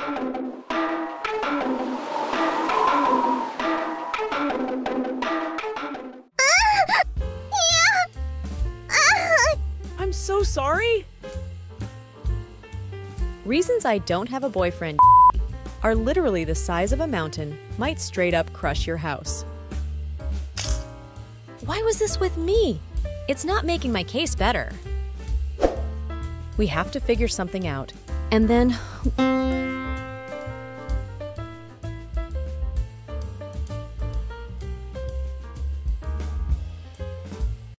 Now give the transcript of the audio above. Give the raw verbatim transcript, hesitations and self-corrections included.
I'm so sorry. Reasons I don't have a boyfriend are literally the size of a mountain, might straight up crush your house. Why was this with me? It's not making my case better. We have to figure something out. And then